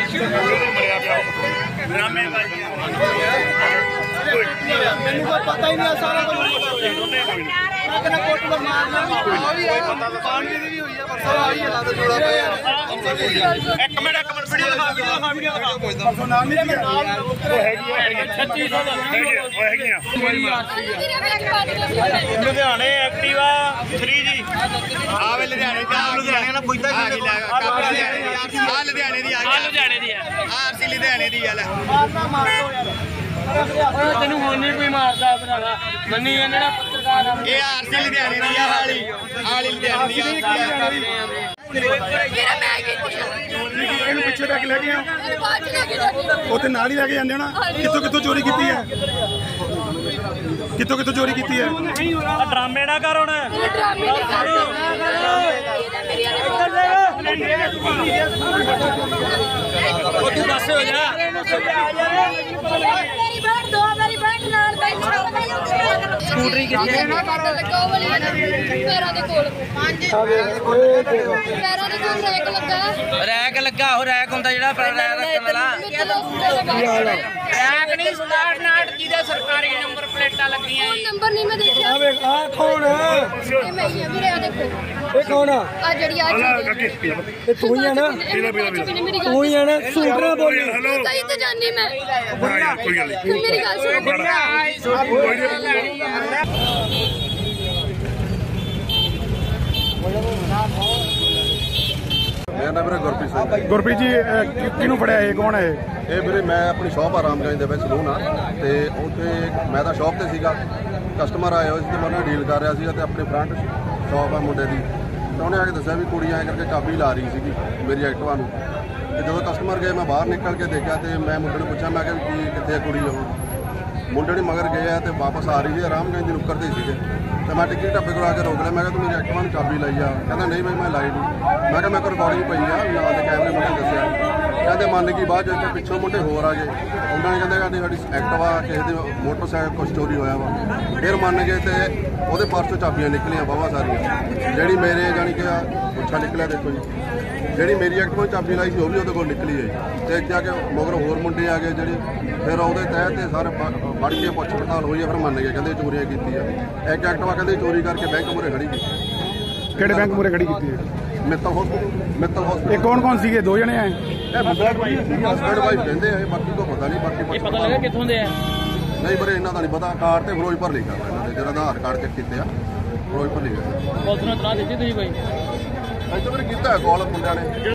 मैनू कोई पता ही नहीं सारा कुछ लुधियाने एक्टिवा 3 जी आवे लुधियाने आरसी लुधियाने दी है तेन हुण नहीं कोई मारदा भरावा मन्नी जाने ना पत्रकार ये आरसी लुधियाने दी है हाली लुधियाने दी पिछले बैग लेके उत्थे नाल ही लेके जांदे ना कित्थों कित्थों चोरी कीती है कित्थों कित्थों चोरी कीती है ड्रामे ना कर हुण बस हो जा स्कूटरी कितने रैक लगा हो रैक हुंदा जेड़ा रैक वाला रैक नहीं स्टार्ट नाट जिहदे सरकारी नंबर प्लेटां लगियां नंबर नहीं मैं देखिया आ वेख आ कौन है ये मैं ही वीरे आ देखो ये कौन है आ जड़ी आ ये तू ही है ना तू ही है ना सूटरा बोली कहीं तो जानी मैं कोई गल नहीं मेरी गल मेरा नाम है गुरप्रीत सिंह। गुरप्रीत जी किनू फड़िया ये कौन है ये मेरे मैं अपनी शॉप आ रामगंज ਦੇ ਵਿੱਚ ਸਲੂਨ ਆ ਤੇ ਉੱਥੇ ਮੈਂ ਤਾਂ ਸ਼ਾਪ ਤੇ ਸੀਗਾ ਕਸਟਮਰ ਆਏ ਹੋਏ ਸੀ ਤੇ ਮੈਂ ਉਹਨਾਂ ਨਾਲ ਡੀਲ ਕਰ ਰਿਹਾ ਸੀਗਾ ਤੇ ਆਪਣੇ ਫਰੰਟ ਸ਼ਾਪ ਆ ਮੁੰਡੇ ਦੀ ਤੇ ਉਹਨੇ ਆ ਕੇ ਦੱਸਿਆ ਵੀ ਕੁੜੀ ਐਂ ਕਰਕੇ ਚਾਬੀ ਲਾ ਰਹੀ ਸੀਗੀ ਮੇਰੀ ਐਕਟਿਵਾ ਨੂੰ ਤੇ ਜਦੋਂ ਕਸਟਮਰ ਗਏ ਮੈਂ ਬਾਹਰ ਨਿਕਲ ਕੇ ਦੇਖਿਆ ਤੇ ਮੈਂ ਮੁੰਡੇ ਨੂੰ ਪੁੱਛਿਆ ਮੈਂ ਕਿ ਕਿੱਥੇ ਆ ਕੁੜੀ ਉਹ ਮੁੰਡੇ ਨੇ ਮਗਰ ਗਏ ਆ ਤੇ ਵਾਪਸ ਆ ਰਹੀ ਸੀ ਰਾਮਗੰਜ ਦੀ ਨੁੱਕਰ ਤੇ ਸੀਗੇ ਤੇ ਮੈਂ ਟਿੱਕੀ ਢੱਬੇ ਕੋਲ ਆ ਕੇ ਰੋਕ ਲਿਆ ਮੈਂ ਕਿਹਾ ਤੂੰ ਮੇਰੀ ਐਕਟਿਵਾ ਨੂੰ ਚਾਬੀ ਲਾਈ ਆ ਕਹਿੰਦਾ ਨਹੀਂ ਬਈ ਮੈਂ ਲਾਈ ਨਹੀਂ ਮੈਂ ਕਿਹਾ ਮੈਂ ਕੋਲ ਰਿਕਾਰਡਿੰਗ ਪਈ ਆ ਨਾਲ ਦੇ ਕੈਮਰੇ ਮੁੰਡੇ ਦੱਸਿਆ ਕਹਿੰਦੇ ਮੰਨ ਗਈ ਬਾਅਦ ਵਿੱਚ ਪਿੱਛੋਂ ਮੁੰਡੇ ਹੋਰ ਆ ਗਏ ਉਹਨਾਂ ਨੇ ਕਹਿੰਦੇ ਸਾਡੀ ਐਕਟਿਵਾ ਕਿਸੇ ਦੇ ਮੋਟਰਸਾਈਕਲ ਕੁਛ ਚੋਰੀ ਹੋਇਆ ਵਾ ਫਿਰ ਮੰਨ ਗਏ ਤੇ ਉਹਦੇ ਪਰਸ ਤੋਂ ਚਾਬੀਆਂ ਨਿਕਲੀਆਂ ਬਾਵਾ ਸਾਰੀਆਂ ਜਿਹੜੀ ਮੇਰੇ ਜਾਣੀ ਕਿ ਪੁੱਛਾ ਨਿਕਲਿਆ ਦੇਖੋ ਜੀ ਜਿਹੜੀ ਮੇਰੀ ਐਕਟਿਵਾ ਚਾਬੀ ਲਾਈ ਸੀ ਉਹ ਵੀ ਉਹਦੇ ਕੋਲ ਨਿਕਲੀ ਹੈ ਤੇ ਇੱਥੇ ਆ ਕੇ ਮਗਰ ਹੋਰ ਮੁੰਡੇ ਆ ਗਏ ਜਿਹੜੇ ਫਿਰ ਉਹਦੇ ਤਹਿਤ ਤੇ ਸਾਰੇ ਫੜ ਕੇ ਪੁੱਛ ਪੜਤਾਲ ਹੋਈ ਆ ਫਿਰ ਮੰਨ ਗਏ ਕਹਿੰਦੇ ਚੋਰੀਆਂ ਕੀਤੀ ਆ ਇੱਕ ਐਕਟਿਵਾ ਕਹਿੰਦੇ ਚੋਰੀ ਕਰਕੇ ਬੈਂਕ ਮੂਹਰੇ ਖੜੀ ਕੀਤੀ ਕਿਹੜੇ ਬੈਂਕ ਮੂਹਰੇ ਖੜੀ ਕੀਤੀ ਹੈ ਮਿੱਤਲ ਹਸਪੀਟਲ ਇਹ ਕੌਣ ਸੀਗੇ ਦੋ ਜਣੇ ਆਏ ਇਹ ਹਸਬੈਂਡ ਵਾਈਫ ਕਹਿੰਦੇ ਆ ਬਾਕੀ ਤੋਂ ਪਤਾ ਨਹੀਂ ਬਾਕੀ ਪਤਾ ਲੱਗਾ ਕਿੱਥੋਂ ਦੇ ਆ ਨਹੀਂ ਪਰ ਇਹਨਾਂ ਦਾ ਨਹੀਂ ਪਤਾ ਕਾਰ ਤੇ ਫਿਰੋਜ਼ਪੁਰ ਲਿਖਿਆ ਹੋਇਆ ਇਹਨਾਂ ਦੇ ਜਿਹੜਾ ਆਧਾਰ ਕਾਰਡ ਚੈੱਕ ਕੀਤੇ ਆ ਫਿਰੋਜ਼ਪੁਰ ਲਿਖਿਆ ਪੁਲਿਸ ਨੂੰ ਇਤਲਾਹ ਦਿੱਤੀ ਤੁਸੀਂ ਕੋਈ ਅੱਜ ਤਾਂ ਮੇਰੇ ਕੀਤਾ ਕਾਲ ਮੁੰਡਿਆਂ ਨੇ